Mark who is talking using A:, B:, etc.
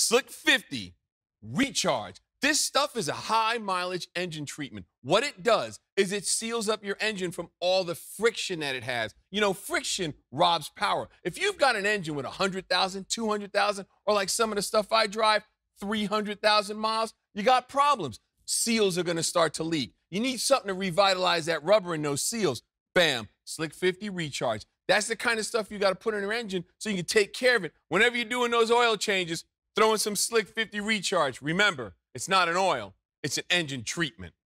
A: Slick 50 Recharge. This stuff is a high mileage engine treatment. What it does is it seals up your engine from all the friction that it has. You know, friction robs power. If you've got an engine with 100,000, 200,000, or like some of the stuff I drive, 300,000 miles, you got problems. Seals are going to start to leak. You need something to revitalize that rubber in those seals. Bam, Slick 50 Recharge. That's the kind of stuff you got to put in your engine so you can take care of it. Whenever you're doing those oil changes, throw in some Slick 50 Recharge. Remember, it's not an oil, it's an engine treatment.